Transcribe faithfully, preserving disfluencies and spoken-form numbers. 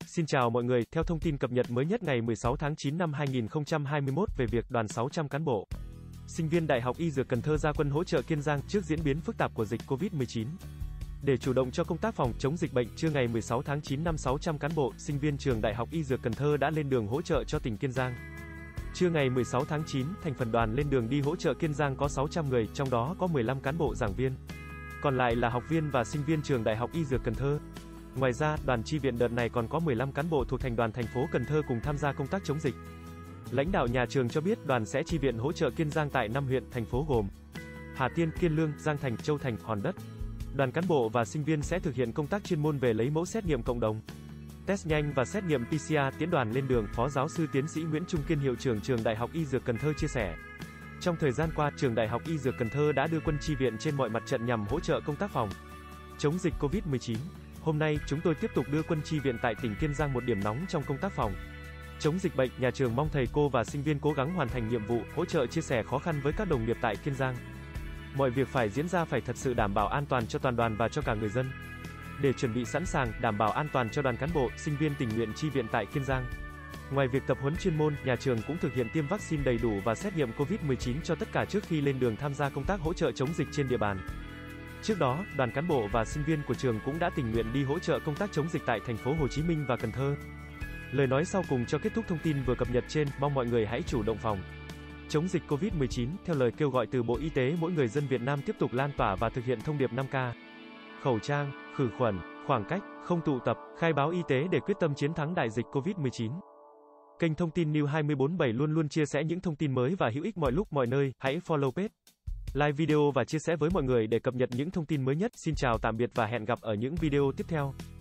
Xin chào mọi người, theo thông tin cập nhật mới nhất ngày mười sáu tháng chín năm hai nghìn không trăm hai mươi mốt về việc đoàn sáu trăm cán bộ, sinh viên Đại học Y Dược Cần Thơ ra quân hỗ trợ Kiên Giang trước diễn biến phức tạp của dịch Covid mười chín. Để chủ động cho công tác phòng chống dịch bệnh, trưa ngày mười sáu tháng chín năm sáu trăm cán bộ, sinh viên trường Đại học Y Dược Cần Thơ đã lên đường hỗ trợ cho tỉnh Kiên Giang. Trưa ngày mười sáu tháng chín, thành phần đoàn lên đường đi hỗ trợ Kiên Giang có sáu trăm người, trong đó có mười lăm cán bộ giảng viên. Còn lại là học viên và sinh viên trường Đại học Y Dược Cần Thơ. Ngoài ra, đoàn chi viện đợt này còn có mười lăm cán bộ thuộc thành đoàn thành phố Cần Thơ cùng tham gia công tác chống dịch. Lãnh đạo nhà trường cho biết đoàn sẽ chi viện hỗ trợ Kiên Giang tại năm huyện, thành phố gồm Hà Tiên, Kiên Lương, Giang Thành, Châu Thành, Hòn Đất. Đoàn cán bộ và sinh viên sẽ thực hiện công tác chuyên môn về lấy mẫu xét nghiệm cộng đồng, test nhanh và xét nghiệm pê xê rờ. Tiến đoàn lên đường, Phó giáo sư tiến sĩ Nguyễn Trung Kiên, hiệu trưởng trường Đại học Y Dược Cần Thơ chia sẻ. Trong thời gian qua, trường Đại học Y Dược Cần Thơ đã đưa quân chi viện trên mọi mặt trận nhằm hỗ trợ công tác phòng chống dịch Covid mười chín. Hôm nay, chúng tôi tiếp tục đưa quân chi viện tại tỉnh Kiên Giang, một điểm nóng trong công tác phòng chống dịch bệnh. Nhà trường mong thầy cô và sinh viên cố gắng hoàn thành nhiệm vụ, hỗ trợ chia sẻ khó khăn với các đồng nghiệp tại Kiên Giang. Mọi việc phải diễn ra phải thật sự đảm bảo an toàn cho toàn đoàn và cho cả người dân. Để chuẩn bị sẵn sàng, đảm bảo an toàn cho đoàn cán bộ, sinh viên tình nguyện chi viện tại Kiên Giang. Ngoài việc tập huấn chuyên môn, nhà trường cũng thực hiện tiêm vaccine đầy đủ và xét nghiệm Covid mười chín cho tất cả trước khi lên đường tham gia công tác hỗ trợ chống dịch trên địa bàn. Trước đó, đoàn cán bộ và sinh viên của trường cũng đã tình nguyện đi hỗ trợ công tác chống dịch tại thành phố Hồ Chí Minh và Cần Thơ. Lời nói sau cùng cho kết thúc thông tin vừa cập nhật trên, mong mọi người hãy chủ động phòng chống dịch Covid mười chín, theo lời kêu gọi từ Bộ Y tế, mỗi người dân Việt Nam tiếp tục lan tỏa và thực hiện thông điệp năm K. Khẩu trang, khử khuẩn, khoảng cách, không tụ tập, khai báo y tế để quyết tâm chiến thắng đại dịch Covid mười chín. Kênh thông tin News hai bốn bảy luôn luôn chia sẻ những thông tin mới và hữu ích mọi lúc mọi nơi, hãy follow page, like video và chia sẻ với mọi người để cập nhật những thông tin mới nhất. Xin chào tạm biệt và hẹn gặp ở những video tiếp theo.